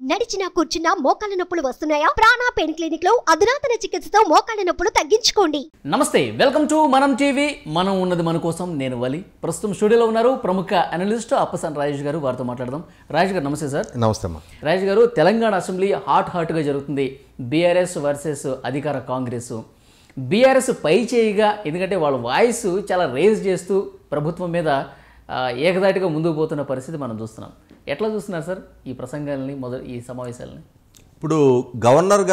నడిచినా కూర్చున్నా మోకాళ్ళ నొప్పులు వస్తున్నాయా? ప్రాణ పెయిన్ క్లినిక్ లో అధునాతన చికిత్సతో మోకాళ్ళ నొప్పులు తగ్గించుకోండి. నమస్తే, వెల్కమ్ టు మనం టీవీ. మనం ఉన్నది మన కోసం. నేను వలి. ప్రస్తుతం స్టూడియోలో ఉన్నారు ప్రముఖ అనలిస్ట్ అప్పసాని రాజేష్ గారు. వారితో మాట్లాడదాం. రాజేష్ గారు నమస్తే సార్. నమస్తే అమ్మా. రాజేష్ గారు, తెలంగాణ అసెంబ్లీ హాట్గా జరుగుతుంది. బీఆర్ఎస్ వర్సెస్ అధికార కాంగ్రెస్. బీఆర్ఎస్ పై చేయిగా, ఎందుకంటే వాళ్ళ వాయిస్ చాలా రేజ్ చేస్తూ ప్రభుత్వం మీద ఏకదాటిగా ముందుకు పోతున్న పరిస్థితి మనం చూస్తున్నాం. ఎట్లా చూస్తున్నారు సార్ ఈ ప్రసంగాలని, ఈ సమావేశాలని? ఇప్పుడు గవర్నర్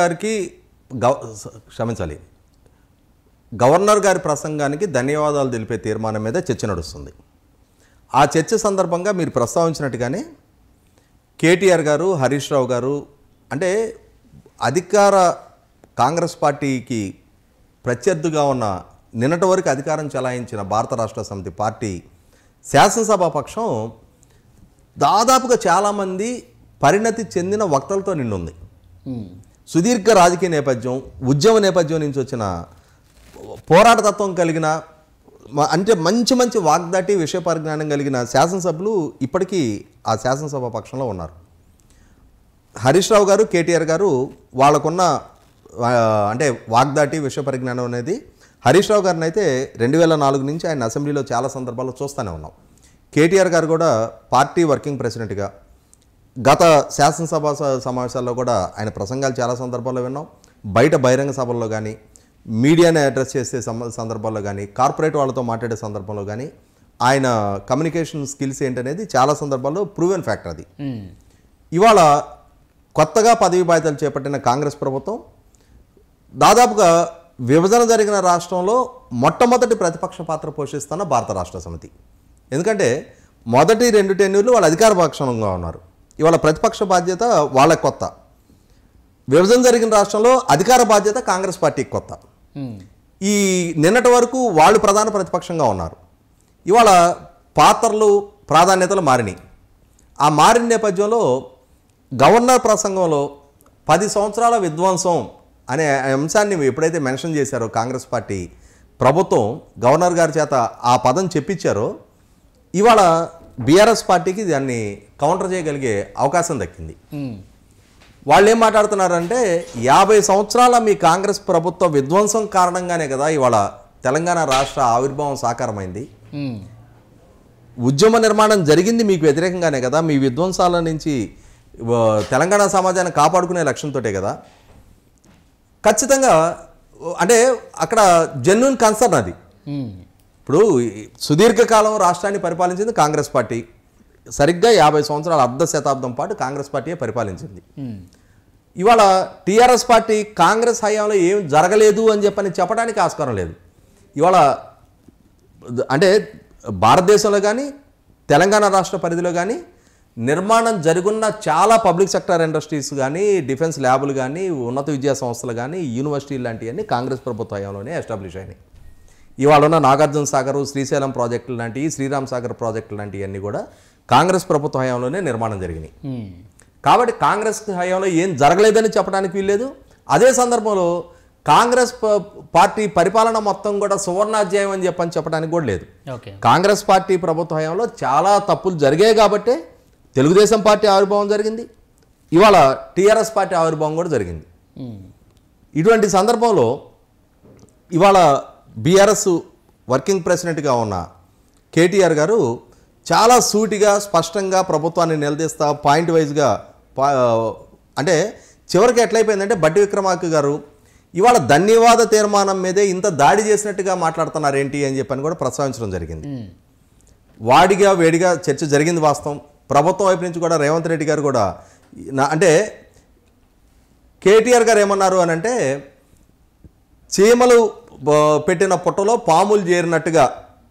గారి ప్రసంగానికి ధన్యవాదాలు తెలిపే తీర్మానం మీద చర్చ నడుస్తుంది. ఆ చర్చ సందర్భంగా మీరు ప్రస్తావించినట్టుగానే కేటీఆర్ గారు, హరీష్ రావు గారు, అంటే అధికార కాంగ్రెస్ పార్టీకి ప్రత్యర్థిగా ఉన్న, నిన్నటి వరకు అధికారం చెలాయించిన భారత రాష్ట్ర సమితి పార్టీ శాసనసభా పక్షం దాదాపుగా చాలామంది పరిణతి చెందిన వక్తలతో నిండుంది. సుదీర్ఘ రాజకీయ నేపథ్యం, ఉద్యమ నేపథ్యం నుంచి వచ్చిన పోరాటతత్వం కలిగిన, అంటే మంచి వాగ్దాటి, విషయ పరిజ్ఞానం కలిగిన శాసనసభ్యులు ఇప్పటికీ ఆ శాసనసభ పక్షంలో ఉన్నారు. హరీష్ రావు గారు, కేటీఆర్ గారు వాళ్ళకున్న అంటే వాగ్దాటి, విషయ పరిజ్ఞానం అనేది, హరీష్ రావు గారిని అయితే 2004 నుంచి ఆయన అసెంబ్లీలో చాలా సందర్భాల్లో చూస్తూనే ఉన్నాం. కేటీఆర్ గారు కూడా పార్టీ వర్కింగ్ ప్రెసిడెంట్గా గత శాసనసభ సమావేశాల్లో కూడా ఆయన ప్రసంగాలు చాలా సందర్భాల్లో విన్నాం. బయట బహిరంగ సభల్లో కానీ, మీడియాని అడ్రస్ చేసే సందర్భాల్లో కానీ, కార్పొరేట్ వాళ్ళతో మాట్లాడే సందర్భంలో కానీ ఆయన కమ్యూనికేషన్ స్కిల్స్ ఏంటనేది చాలా సందర్భాల్లో ప్రూవెన్ ఫ్యాక్టర్ అది. ఇవాళ కొత్తగా పదవి బాధ్యతలు చేపట్టిన కాంగ్రెస్ ప్రభుత్వం దాదాపుగా విభజన జరిగిన రాష్ట్రంలో మొట్టమొదటి ప్రతిపక్ష పాత్ర పోషిస్తున్న భారత రాష్ట్ర సమితి. ఎందుకంటే మొదటి 2 టెన్యూర్లు వాళ్ళు అధికార పక్షంగా ఉన్నారు. ఇవాళ ప్రతిపక్ష బాధ్యత వాళ్ళకి కొత్త. విభజన జరిగిన రాష్ట్రంలో అధికార బాధ్యత కాంగ్రెస్ పార్టీకి కొత్త. ఈ నిన్నటి వరకు వాళ్ళు ప్రధాన ప్రతిపక్షంగా ఉన్నారు. ఇవాళ పాత్రలు, ప్రాధాన్యతలు మారినాయి. ఆ మారిన నేపథ్యంలో గవర్నర్ ప్రసంగంలో 10 సంవత్సరాల విధ్వంసం అనే అంశాన్ని ఎప్పుడైతే మెన్షన్ చేశారో కాంగ్రెస్ పార్టీ ప్రభుత్వం, గవర్నర్ గారి చేత ఆ పదం చెప్పించారో, ఇవాళ బీఆర్ఎస్ పార్టీకి దాన్ని కౌంటర్ చేయగలిగే అవకాశం దక్కింది. వాళ్ళు ఏం మాట్లాడుతున్నారంటే 50 సంవత్సరాల మీ కాంగ్రెస్ ప్రభుత్వ విధ్వంసం కారణంగానే కదా ఇవాళ తెలంగాణ రాష్ట్ర ఆవిర్భావం సాకారమైంది. ఉద్యమ నిర్మాణం జరిగింది మీకు వ్యతిరేకంగానే కదా, మీ విధ్వంసాల నుంచి తెలంగాణ సమాజాన్ని కాపాడుకునే లక్ష్యంతోటే కదా. ఖచ్చితంగా అంటే అక్కడ జెన్యూన్ కన్సర్న్ అది. ఇప్పుడు సుదీర్ఘకాలం రాష్ట్రాన్ని పరిపాలించింది కాంగ్రెస్ పార్టీ. సరిగ్గా 50 సంవత్సరాల అర్ధ శతాబ్దం పాటు కాంగ్రెస్ పార్టీయే పరిపాలించింది. ఇవాళ టీఆర్ఎస్ పార్టీ కాంగ్రెస్ హయాంలో ఏం జరగలేదు అని చెప్పడానికి ఆస్కారం లేదు. ఇవాళ అంటే భారతదేశంలో కానీ, తెలంగాణ రాష్ట్ర పరిధిలో కానీ నిర్మాణం జరుగున్న చాలా పబ్లిక్ సెక్టర్ ఇండస్ట్రీస్ కానీ, డిఫెన్స్ ల్యాబులు కానీ, ఉన్నత విద్యా సంస్థలు కానీ, యూనివర్సిటీలు లాంటివన్నీ కాంగ్రెస్ ప్రభుత్వ హయాంలోనే ఎస్టాబ్లిష్ అయినాయి. ఇవాళ ఉన్న నాగార్జున సాగర్, శ్రీశైలం ప్రాజెక్టులు లాంటివి, శ్రీరామ్ సాగర్ ప్రాజెక్టులు లాంటివన్నీ కూడా కాంగ్రెస్ ప్రభుత్వ హయాంలోనే నిర్మాణం జరిగినాయి. కాబట్టి కాంగ్రెస్ హయాంలో ఏం జరగలేదని చెప్పడానికి వీల్లేదు. అదే సందర్భంలో కాంగ్రెస్ పార్టీ పరిపాలన మొత్తం కూడా సువర్ణాధ్యాయం అని చెప్పడానికి కూడా లేదు. కాంగ్రెస్ పార్టీ ప్రభుత్వ హయాంలో చాలా తప్పులు జరిగాయి కాబట్టే తెలుగుదేశం పార్టీ ఆవిర్భావం జరిగింది. ఇవాళ టీఆర్ఎస్ పార్టీ ఆవిర్భావం కూడా జరిగింది. ఇటువంటి సందర్భంలో ఇవాళ బీఆర్ఎస్ వర్కింగ్ ప్రెసిడెంట్గా ఉన్న కేటీఆర్ గారు చాలా సూటిగా, స్పష్టంగా ప్రభుత్వాన్ని నిలదీస్తా, పాయింట్ వైజ్గా, అంటే చివరికి ఎట్లయిపోయిందంటే బట్టి విక్రమార్క గారు ఇవాళ ధన్యవాద తీర్మానం మీదే ఇంత దాడి చేసినట్టుగా మాట్లాడుతున్నారు ఏంటి అని చెప్పని కూడా ప్రస్తావించడం జరిగింది. వాడిగా వేడిగా చర్చ జరిగింది వాస్తవం. ప్రభుత్వం వైపు నుంచి కూడా రేవంత్ రెడ్డి గారు కూడా అంటే కేటీఆర్ గారు ఏమన్నారు అని అంటే, చీమలు పెట్టిన పుట్టలో పాములు చేరినట్టుగా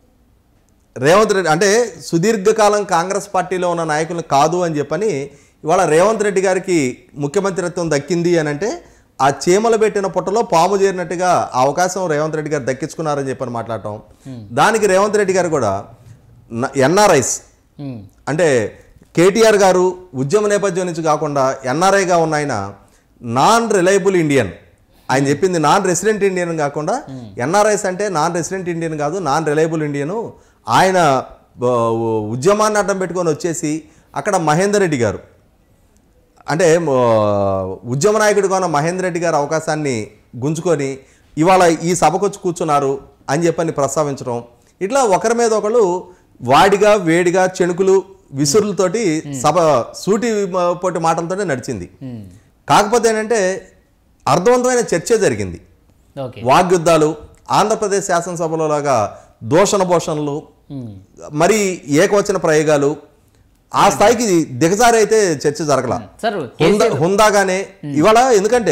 రేవంత్ రెడ్డి, అంటే సుదీర్ఘకాలం కాంగ్రెస్ పార్టీలో ఉన్న నాయకులను కాదు అని చెప్పని ఇవాళ రేవంత్ రెడ్డి గారికి ముఖ్యమంత్రిత్వం దక్కింది అని అంటే, ఆ చీమలు పెట్టిన పుట్టలో పాము చేరినట్టుగా ఆ అవకాశం రేవంత్ రెడ్డి గారు దక్కించుకున్నారని చెప్పని మాట్లాడటం. దానికి రేవంత్ రెడ్డి గారు కూడా ఎన్ఆర్ఐస్, అంటే కేటీఆర్ గారు ఉద్యమ నేపథ్యం నుంచి కాకుండా ఎన్ఆర్ఐగా ఉన్న ఆయన నాన్ రిలయబుల్ ఇండియన్, ఆయన చెప్పింది నాన్ రెసిడెంట్ ఇండియన్ కాకుండా ఎన్ఆర్ఐస్ అంటే నాన్ రెసిడెంట్ ఇండియన్ కాదు, నాన్ రిలయబుల్ ఇండియను. ఆయన ఉద్యమాన్ని అడ్డం పెట్టుకొని వచ్చేసి అక్కడ మహేందర్ రెడ్డి గారు అంటే ఉద్యమ నాయకుడిగా ఉన్న మహేందర్ రెడ్డి గారు అవకాశాన్ని గుంజుకొని ఇవాళ ఈ సభకు వచ్చి కూర్చున్నారు అని చెప్పని ప్రస్తావించడం, ఇట్లా ఒకరి మీద ఒకళ్ళు వాడిగా వేడిగా చెణుకులు విసురులతోటి సభ సూటి పోటీ మాటలతోనే నడిచింది. కాకపోతే ఏంటంటే అర్థవంతమైన చర్చే జరిగింది. వాగ్యుద్ధాలు, ఆంధ్రప్రదేశ్ శాసనసభలో లాగా దూషణ భోషణలు, మరి ఏకవచన ప్రయోగాలు ఆ స్థాయికి దిగజారి అయితే చర్చ జరగల. హుందాగానే ఇవాళ ఎందుకంటే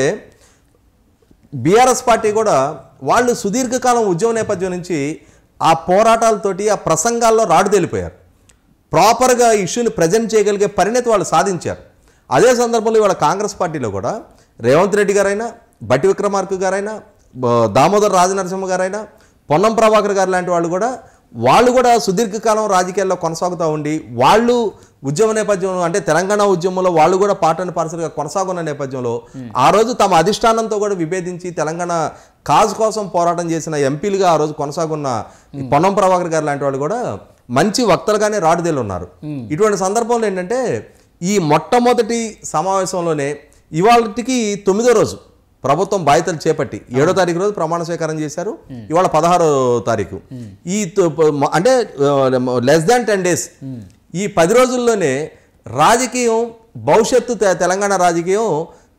బీఆర్ఎస్ పార్టీ కూడా వాళ్ళు సుదీర్ఘకాలం ఉద్యమ నేపథ్యం నుంచి ఆ పోరాటాలతోటి ఆ ప్రసంగాల్లో రాడు తేలిపోయారు. ప్రాపర్గా ఇష్యూని ప్రజెంట్ చేయగలిగే పరిణతి వాళ్ళు సాధించారు. అదే సందర్భంలో ఇవాళ కాంగ్రెస్ పార్టీలో కూడా రేవంత్ రెడ్డి గారైనా, బట్టి విక్రమార్క గారైనా, దామోదర్ రాజనరసింహ గారైనా, పొన్నం ప్రభాకర్ గారు లాంటి వాళ్ళు కూడా సుదీర్ఘకాలం రాజకీయాల్లో కొనసాగుతూ ఉండి వాళ్ళు ఉద్యమ నేపథ్యంలో అంటే తెలంగాణ ఉద్యమంలో వాళ్ళు కూడా పార్ట్ అండ్ పార్సల్గా కొనసాగున్న నేపథ్యంలో ఆ రోజు తమ అధిష్టానంతో కూడా విభేదించి తెలంగాణ కాజ్ కోసం పోరాటం చేసిన ఎంపీలుగా ఆ రోజు కొనసాగున్న పొన్నం ప్రభాకర్ గారు లాంటి వాళ్ళు కూడా మంచి వక్తలుగానే రాడుదేలు ఉన్నారు. ఇటువంటి సందర్భంలో ఏంటంటే ఈ మొట్టమొదటి సమావేశంలోనే ఇవాళకి 9వ రోజు ప్రభుత్వం బాధ్యతలు చేపట్టి 7వ తారీఖు రోజు ప్రమాణ స్వీకారం చేశారు. ఇవాళ 16వ తారీఖు. ఈ అంటే లెస్ దాన్ 10 days ఈ 10 రోజుల్లోనే రాజకీయం భవిష్యత్తు తెలంగాణ రాజకీయం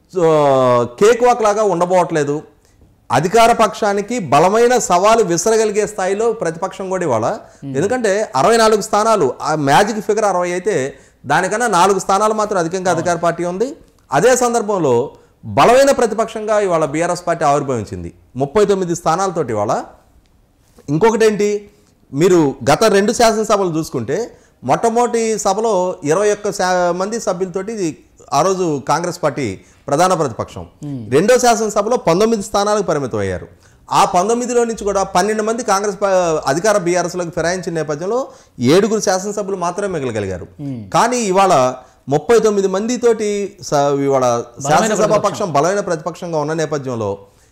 కేక్ వాక్ లాగా ఉండబోవట్లేదు. అధికార పక్షానికి బలమైన సవాలు విసరగలిగే స్థాయిలో ప్రతిపక్షం కూడా ఇవాళ, ఎందుకంటే 64 స్థానాలు ఆ మ్యాజిక్ ఫిగర్ 60 అయితే దానికన్నా 4 స్థానాలు మాత్రం అధికంగా అధికార పార్టీ ఉంది. అదే సందర్భంలో బలమైన ప్రతిపక్షంగా ఇవాళ బీఆర్ఎస్ పార్టీ ఆవిర్భవించింది 39 స్థానాలతోటి. ఇవాళ ఇంకొకటి ఏంటి, మీరు గత 2 శాసనసభలు చూసుకుంటే మొట్టమొదటి సభలో 21 మంది సభ్యులతోటి ఆ రోజు కాంగ్రెస్ పార్టీ ప్రధాన ప్రతిపక్షం. రెండో శాసనసభలో 19 స్థానాలకు పరిమితం అయ్యారు. ఆ 19లో నుంచి కూడా 12 మంది కాంగ్రెస్ అధికార బీఆర్ఎస్లోకి ఫిరాయించిన నేపథ్యంలో 7 శాసనసభ్యులు మాత్రమే మిగలగలిగారు. కానీ ఇవాళ 39 మందితోటి ఇవాళ శాసనసభ పక్షం బలమైన ప్రతిపక్షంగా ఉన్న నేపథ్యంలో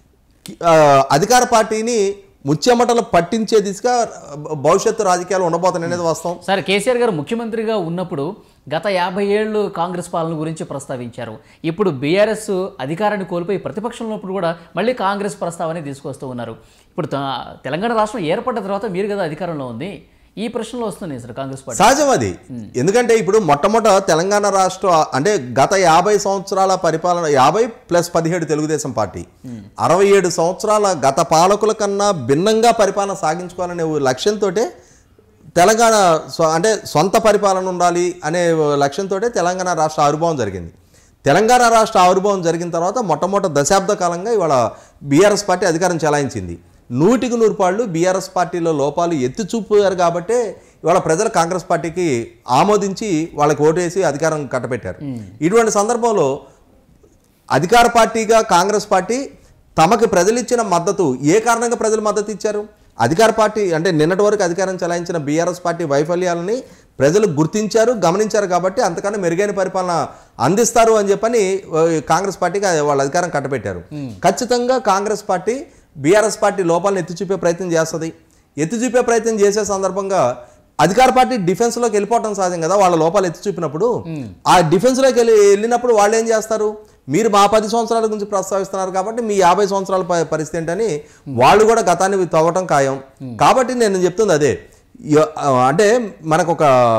అధికార పార్టీని ముచ్చెమటలు పట్టించే దిశగా భవిష్యత్తు రాజకీయాలు ఉండబోతున్నాయి అనేది వాస్తవం. సార్, కేసీఆర్ గారు ముఖ్యమంత్రిగా ఉన్నప్పుడు గత 50 ఏళ్ళు కాంగ్రెస్ పాలన గురించి ప్రస్తావించారు. ఇప్పుడు బీఆర్ఎస్ అధికారాన్ని కోల్పోయి ప్రతిపక్షంలో ఉన్నప్పుడు కూడా మళ్ళీ కాంగ్రెస్ ప్రస్తావన తీసుకొస్తూ ఉన్నారు. ఇప్పుడు తెలంగాణ రాష్ట్రం ఏర్పడ్డ తర్వాత మీరు కదా అధికారంలో ఉంది, ఈ ప్రశ్నలో వస్తున్నాయి సార్ కాంగ్రెస్ పార్టీ. సహజం అది. ఎందుకంటే ఇప్పుడు మొట్టమొదట తెలంగాణ రాష్ట్రం అంటే గత 50 సంవత్సరాల పరిపాలన 50+17 తెలుగుదేశం పార్టీ 67 సంవత్సరాల గత పాలకుల కన్నా భిన్నంగా పరిపాలన సాగించుకోవాలనే లక్ష్యంతో తెలంగాణ అంటే సొంత పరిపాలన ఉండాలి అనే లక్ష్యంతో తెలంగాణ రాష్ట్ర ఆవిర్భావం జరిగింది. తెలంగాణ రాష్ట్ర ఆవిర్భావం జరిగిన తర్వాత మొట్టమొదటి దశాబ్ద కాలంగా ఇవాళ బీఆర్ఎస్ పార్టీ అధికారం చెలాయించింది. 100కి 100 బీఆర్ఎస్ పార్టీలో లోపాలు ఎత్తి చూపారు కాబట్టే ఇవాళ ప్రజలు కాంగ్రెస్ పార్టీకి ఆమోదించి వాళ్ళకి ఓటేసి అధికారం కట్టబెట్టారు. ఇటువంటి సందర్భంలో అధికార పార్టీగా కాంగ్రెస్ పార్టీ తమకు ప్రజలు ఇచ్చిన మద్దతు ఏ కారణంగా ప్రజలు మద్దతు ఇచ్చారు? అధికార పార్టీ అంటే నిన్నటి వరకు అధికారం చెలాయించిన బీఆర్ఎస్ పార్టీ వైఫల్యాలని ప్రజలు గుర్తించారు, గమనించారు కాబట్టి అంతకన్నా మెరుగైన పరిపాలన అందిస్తారు అని చెప్పని కాంగ్రెస్ పార్టీకి వాళ్ళ అధికారం కట్టబెట్టారు. ఖచ్చితంగా కాంగ్రెస్ పార్టీ బీఆర్ఎస్ పార్టీ లోపాలను ఎత్తి చూపే ప్రయత్నం చేస్తుంది. ఎత్తి చూపే ప్రయత్నం చేసే సందర్భంగా అధికార పార్టీ డిఫెన్స్లోకి వెళ్ళిపోవటం సాధ్యం కదా. వాళ్ళ లోపాలు ఎత్తి చూపినప్పుడు ఆ డిఫెన్స్లోకి వెళ్ళినప్పుడు వాళ్ళు ఏం చేస్తారు, మీరు మా 10 సంవత్సరాల గురించి ప్రస్తావిస్తున్నారు కాబట్టి మీ 50 సంవత్సరాల పరిస్థితి ఏంటని వాళ్ళు కూడా గతాన్ని తవ్వటం ఖాయం. కాబట్టి నేను చెప్తుంది అదే. అంటే మనకు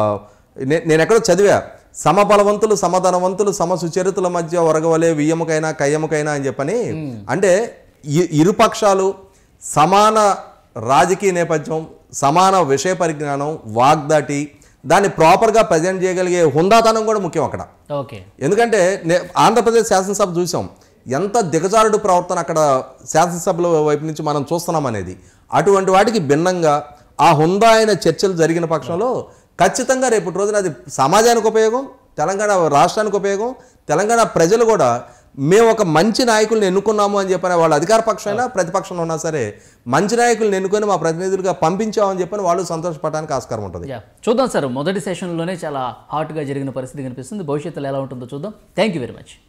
నేను ఎక్కడో చదివా, సమబలవంతులు సమధనవంతులు సమసుచరితుల మధ్య ఒరగవలే వియ్యముకైనా కయ్యముకైనా అని చెప్పని. అంటే ఇరుపక్షాలు సమాన రాజకీయ నేపథ్యం, సమాన విషయ పరిజ్ఞానం, వాగ్దాటి, దాన్ని ప్రాపర్గా ప్రజెంట్ చేయగలిగే హుందాతనం కూడా ముఖ్యం అక్కడ. ఎందుకంటే ఆంధ్రప్రదేశ్ శాసనసభ చూసాం, ఎంత దిగజారుడు ప్రవర్తన అక్కడ శాసనసభల వైపు నుంచి మనం చూస్తున్నాం అనేది. అటువంటి వాటికి భిన్నంగా ఆ హుందా అయిన చర్చలు జరిగిన పక్షంలో ఖచ్చితంగా రేపటి రోజున అది సమాజానికి ఉపయోగం, తెలంగాణ రాష్ట్రానికి ఉపయోగం. తెలంగాణ ప్రజలు కూడా మేము ఒక మంచి నాయకుల్ని ఎన్నుకున్నాము అని చెప్పని వాళ్ళు అధికార పక్షమైనా ప్రతిపక్షంలో ఉన్నా సరే మంచి నాయకుల్ని ఎన్నుకొని మా ప్రతినిధులుగా పంపించామని చెప్పని వాళ్ళు సంతోషపడడానికి ఆస్కారం ఉంటుంది. చూద్దాం సార్, మొదటి సెషన్లోనే చాలా హాట్గా జరిగిన పరిస్థితి కనిపిస్తుంది. భవిష్యత్తులో ఎలా ఉంటుందో చూద్దాం. Thank you very much.